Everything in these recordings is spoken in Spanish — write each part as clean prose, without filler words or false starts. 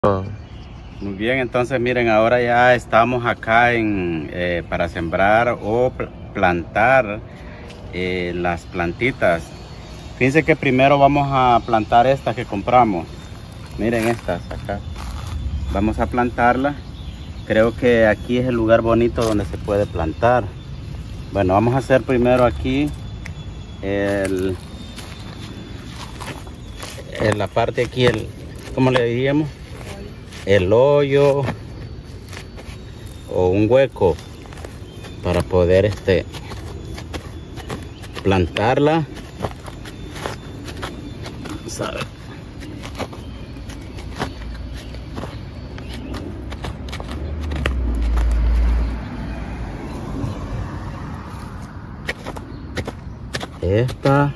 Muy bien, entonces miren, ahora ya estamos acá para sembrar o plantar las plantitas. Fíjense que primero vamos a plantar estas que compramos. Miren estas acá. Vamos a plantarlas. Creo que aquí es el lugar bonito donde se puede plantar. Bueno, vamos a hacer primero aquí la parte aquí, ¿cómo le diríamos? El hoyo o un hueco para poder plantarla. ¿Sabe? Esta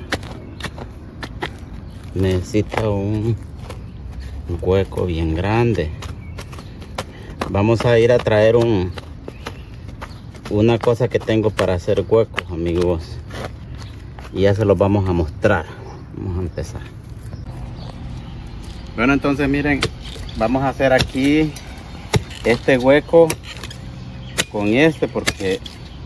necesita un hueco bien grande. Vamos a ir a traer una cosa que tengo para hacer huecos, amigos, y ya se los vamos a mostrar. Vamos a empezar. Bueno, entonces miren, vamos a hacer aquí este hueco con porque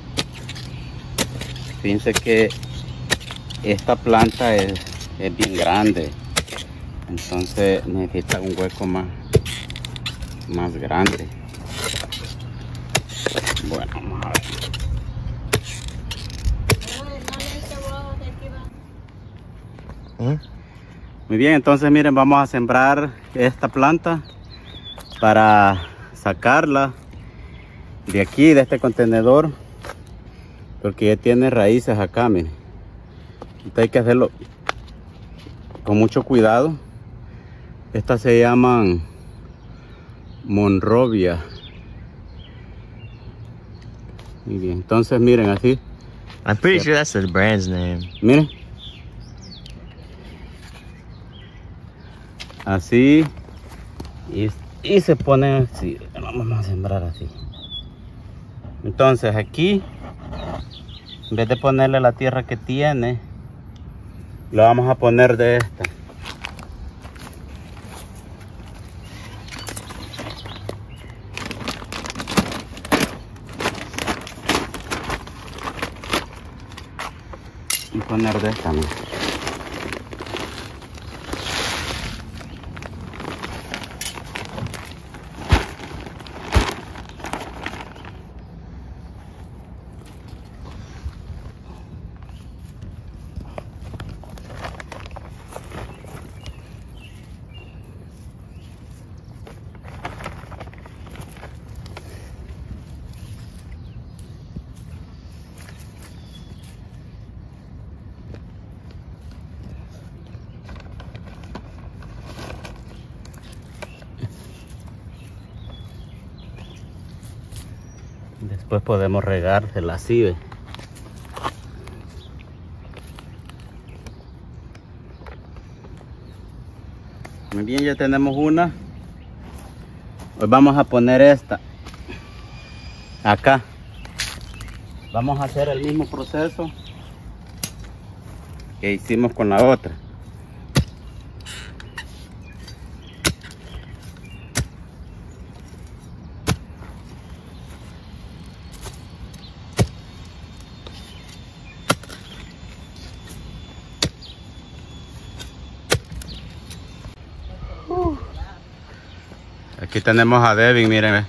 fíjense que esta planta es bien grande, entonces necesita un hueco más grande. Bueno, vamos a ver. Muy bien, entonces miren, vamos a sembrar esta planta para sacarla de aquí, de este contenedor, porque ya tiene raíces acá, miren. Entonces hay que hacerlo con mucho cuidado. Estas se llaman Monrovia. Muy bien, entonces miren así. I'm pretty sure that's the brand's name. Miren. Así. Y se ponen así. Vamos a sembrar así. Entonces aquí, en vez de ponerle la tierra que tiene, lo vamos a poner de esta. Y poner de esta, ¿no? Después podemos regársela así, ¿ve? Muy bien, ya tenemos una. Hoy vamos a poner esta acá. Vamos a hacer el mismo proceso que hicimos con la otra. Aquí tenemos a Devin, miren.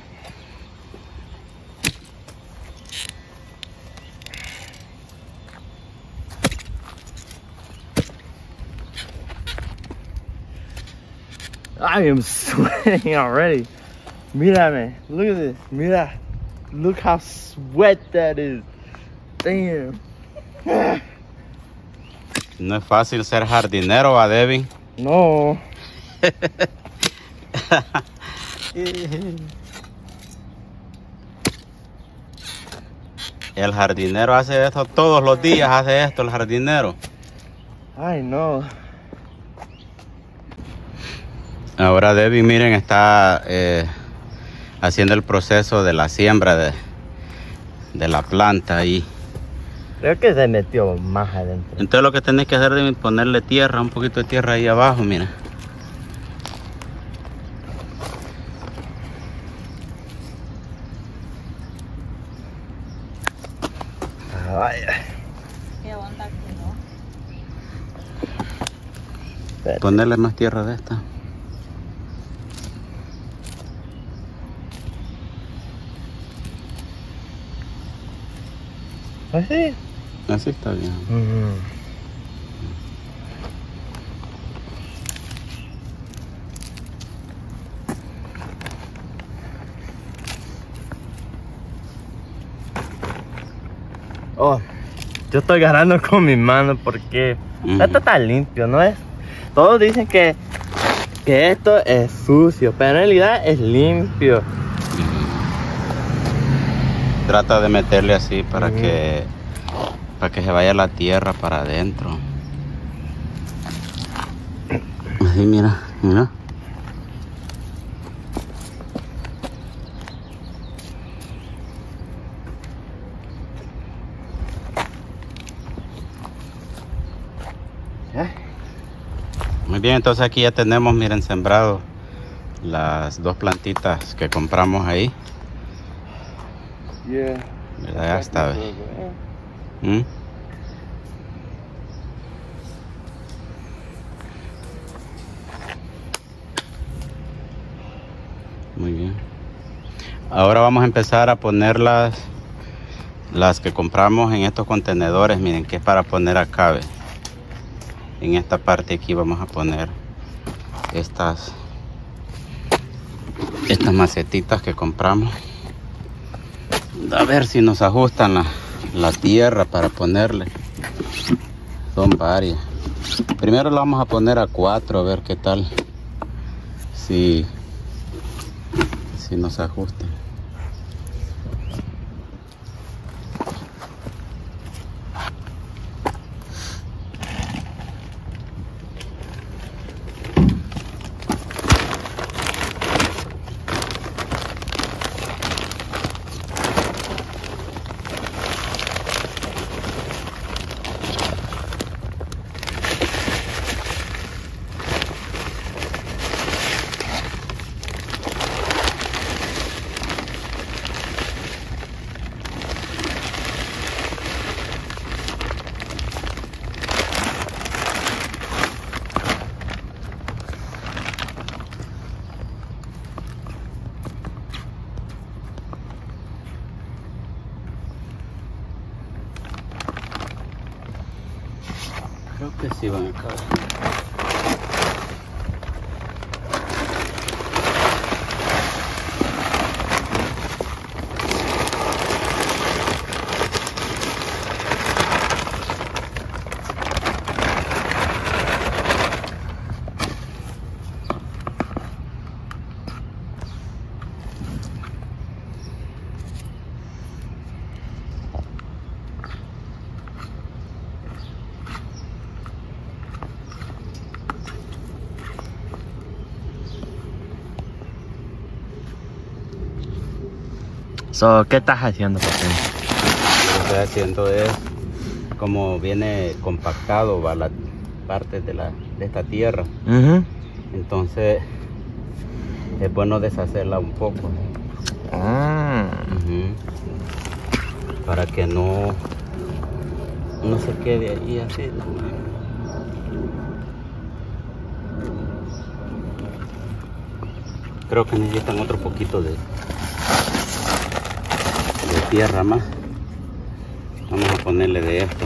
I am sweating already. Mírame, look at this. Mira, look how sweat that is. Damn. No es fácil ser jardinero, ¿va, Devin? No. El jardinero hace esto todos los días, hace esto el jardinero. I know. Ahora Devin, miren, está haciendo el proceso de la siembra de la planta ahí. Creo que se metió más adentro. Entonces lo que tenés que hacer es ponerle tierra, un poquito de tierra ahí abajo, mira. Ay, ¿Qué onda que no? espérate. Ponerle más tierra de esta. ¿Así? Así está bien. Oh, yo estoy ganando con mis manos porque esto está limpio, ¿no es? Todos dicen que esto es sucio, pero en realidad es limpio. Trata de meterle así para que se vaya la tierra para adentro. Así, mira, mira. Muy bien, entonces aquí ya tenemos, miren, sembrado las 2 plantitas que compramos ahí. Yeah. ¿Verdad? Ya está. ¿Mm? Muy bien. Ahora vamos a empezar a poner las que compramos en estos contenedores. Miren, que es para poner acá, ¿ve? En esta parte aquí vamos a poner estas macetitas que compramos. A ver si nos ajustan la tierra para ponerle. Son varias. Primero la vamos a poner a 4, a ver qué tal. Si nos ajustan. Creo que sí van a acabar. So, ¿qué estás haciendo, papi? Lo que estoy haciendo es, como viene compactado, va la parte de esta tierra. Entonces es bueno deshacerla un poco. Para que no se quede ahí así. Creo que necesitan otro poquito de tierra más. Vamos a ponerle de esto.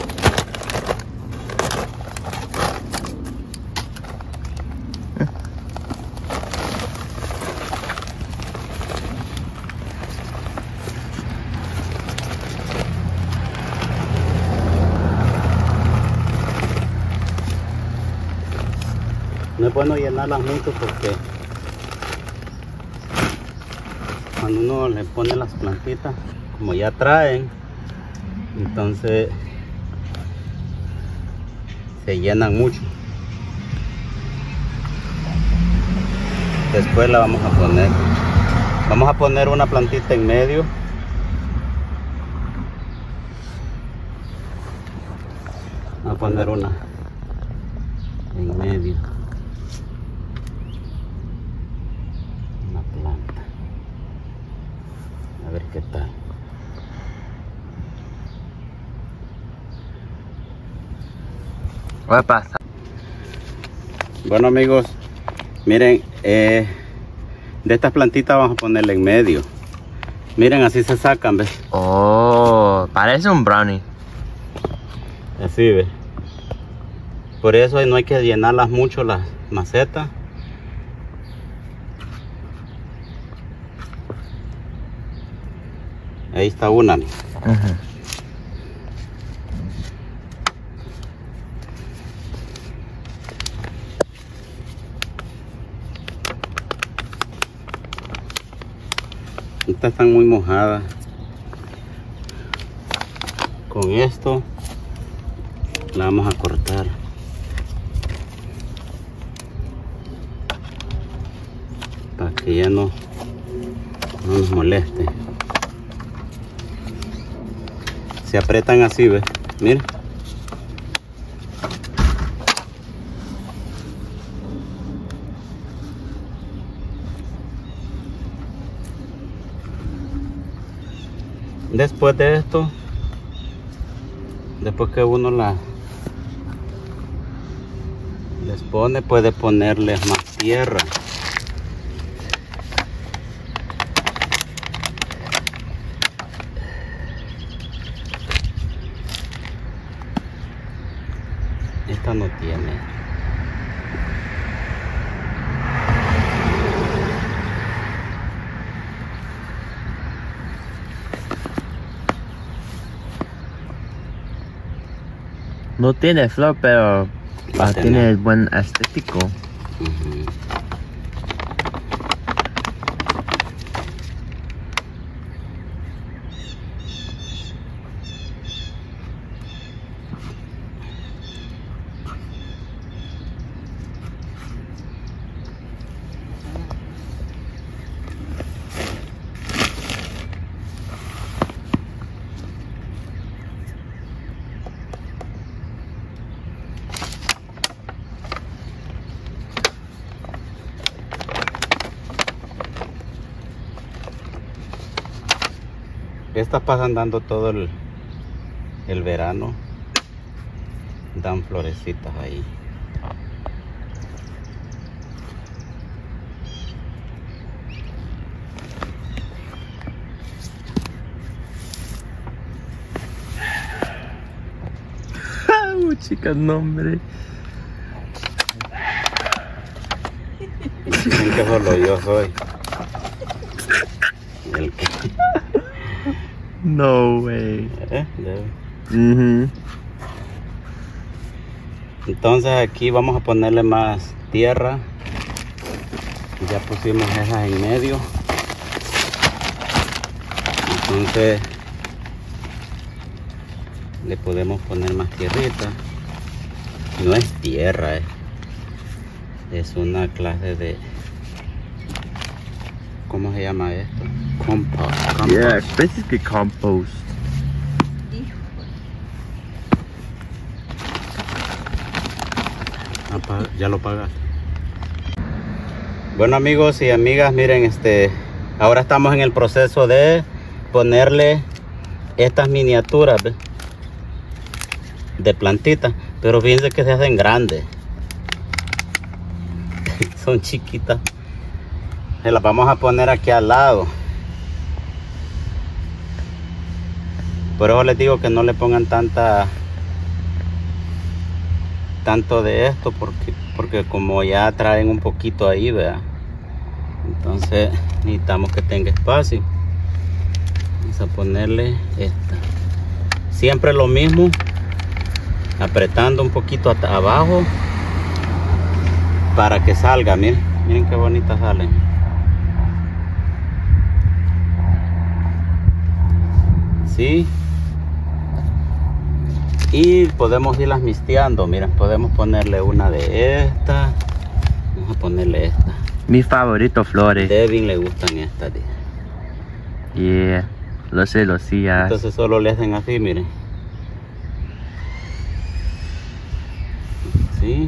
No es bueno llenarlas mucho porque cuando uno le pone las plantitas, como ya traen, entonces se llenan mucho. Después la vamos a poner una plantita en medio. Vamos a poner una en medio. Una planta. A ver qué tal. Voy a pasar. Bueno amigos, miren, de estas plantitas vamos a ponerle en medio. Miren, así se sacan, ¿ves? Oh, parece un brownie. Así, ¿ves? Por eso no hay que llenarlas mucho las macetas. Ahí está una. Estas están muy mojadas. Con esto la vamos a cortar. Para que ya no nos moleste. Se apretan así, ¿ves? Miren. Después de esto, después que uno les pone, puede ponerles más tierra. Esta no tiene. No tiene flor, pero tiene el buen estético. Estas pasan dando todo el verano. Dan florecitas ahí. Chicas, no, hombre. Dicen que solo yo soy el que... No way. Entonces aquí vamos a ponerle más tierra. Ya pusimos esas en medio. Entonces le podemos poner más tierrita. No es tierra, es una clase de... ¿Cómo se llama esto? Compost. Yeah, it's basically compost. Ya lo pagaste. Bueno amigos y amigas, miren, ahora estamos en el proceso de ponerle estas miniaturas, ¿ves?, de plantitas, pero fíjense que se hacen grandes. Son chiquitas. Se las vamos a poner aquí al lado. Por eso les digo que no le pongan tanto de esto, porque como ya traen un poquito ahí, ¿verdad? Entonces necesitamos que tenga espacio. Vamos a ponerle esta. Siempre lo mismo, apretando un poquito hasta abajo para que salga. Miren qué bonitas salen. ¿Sí? Y podemos irlas misteando. Miren, podemos ponerle una de estas. Vamos a ponerle esta. Mi favorito, flores. Devin le gustan estas. Yeah, lo sé, lo sé. Entonces solo le hacen así, miren. Sí.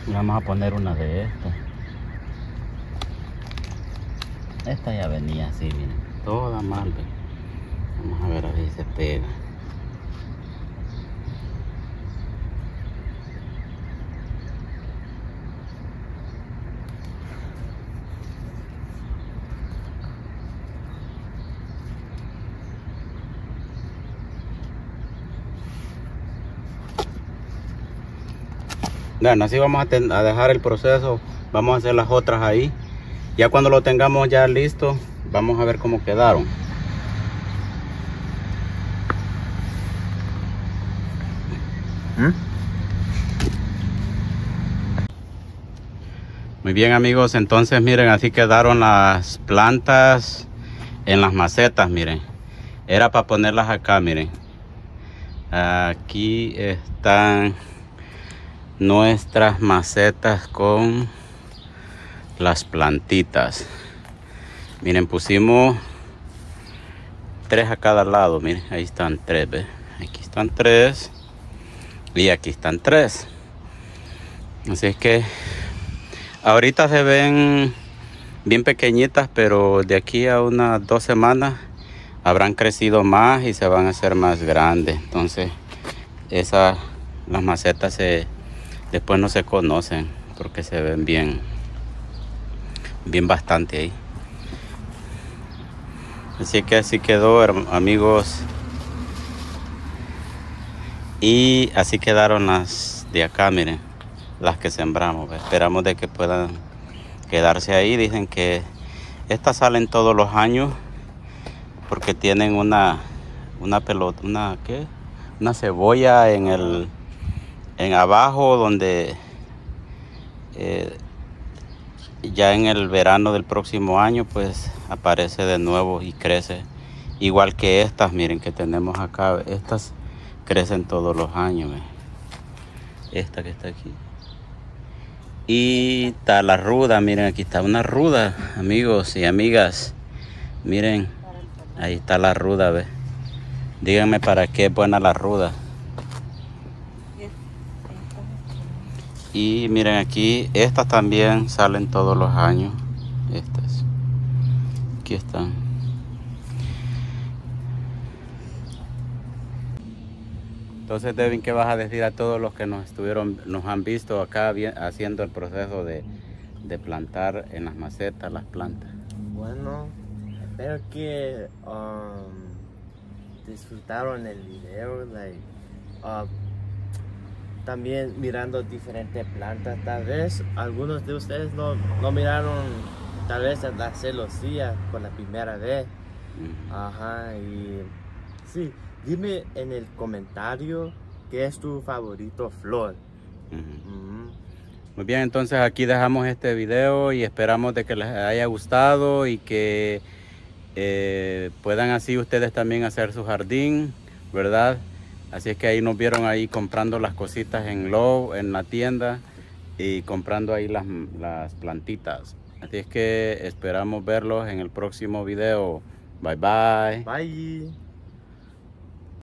Y vamos a poner una de estas. Esta ya venía así, miren, toda mal. Vamos a ver si se pega. Bueno, así vamos a dejar el proceso. Vamos a hacer las otras ahí. Ya cuando lo tengamos ya listo, vamos a ver cómo quedaron. Muy bien, amigos, entonces miren, así quedaron las plantas en las macetas. Miren, era para ponerlas acá. Miren, aquí están nuestras macetas con las plantitas. Miren, pusimos 3 a cada lado. Miren, ahí están 3, ¿ves? Aquí están 3 y aquí están 3. Así es que ahorita se ven bien pequeñitas, pero de aquí a unas 2 semanas habrán crecido más y se van a hacer más grandes. Entonces las macetas después no se conocen porque se ven bien bastante ahí. Así que así quedó, amigos. Y así quedaron las de acá, miren, las que sembramos. Esperamos de que puedan quedarse ahí. Dicen que estas salen todos los años porque tienen una pelota, una cebolla en abajo, donde ya en el verano del próximo año pues aparece de nuevo y crece igual que estas. Miren, que tenemos acá, estas crecen todos los años. Esta que está aquí, y está la ruda. Miren, aquí está una ruda, amigos y amigas. Miren, ahí está la ruda. ¿Ve? Díganme para qué es buena la ruda. Y miren, aquí estas también salen todos los años. Estas aquí están. Entonces, Devin, ¿qué vas a decir a todos los que nos han visto acá haciendo el proceso de plantar en las macetas las plantas? Bueno, espero que disfrutaron el video, también mirando diferentes plantas. Tal vez algunos de ustedes no miraron tal vez la celosía por la primera vez. Ajá, y sí, dime en el comentario qué es tu favorito flor. Muy bien, entonces aquí dejamos este video y esperamos de que les haya gustado y que puedan así ustedes también hacer su jardín, ¿verdad? Así es que ahí nos vieron ahí comprando las cositas en la tienda, y comprando ahí las plantitas. Así es que esperamos verlos en el próximo video. Bye bye. Bye.